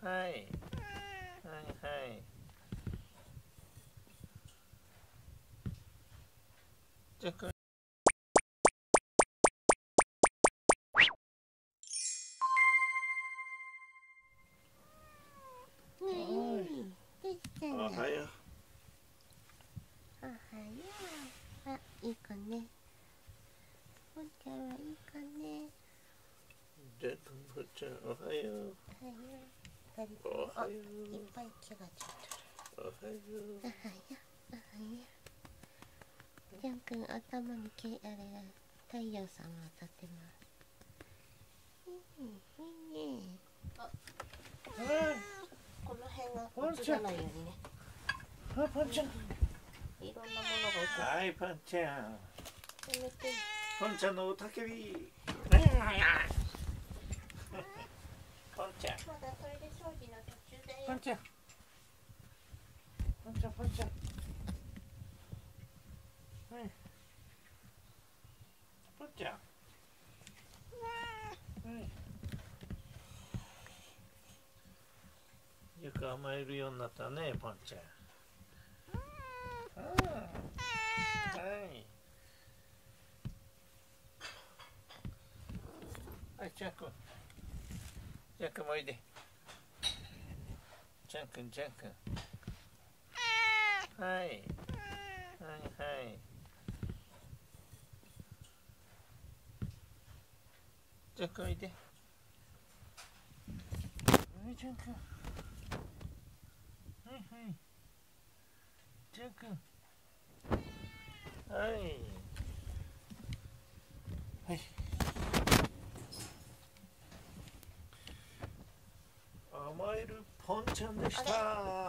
はいはいはい。じゃあこれおはよう。 おはよう。 あ、いいかね。ぽんちゃんはいいかね。 じゃあぽんちゃんおはよう。おはよう。 いっぱい毛がついてる。 おはよう。 おはよう。ジャン君頭に毛あれ太陽さんが当たってます。いいね。この辺が映らないようにね。 ポンちゃん。 いろんなものが映る。 はい、ポンちゃん。 やめて。 ポンちゃんのおたけび。ポンちゃん。 まだトイレ掃除の途中だよ。 ポンちゃん。ポンちゃん、ポンちゃん。はい。ポンちゃん。はい。よく甘えるようになったね、ポンちゃん。はい。はい、ジャン君。ジャン君もおいで。ジャン君、ジャン君。はい。はいはい。ジャン君おいで。はい、ジャン君。はいはい。ジャン君。はい。はい。甘えるポンちゃんでした。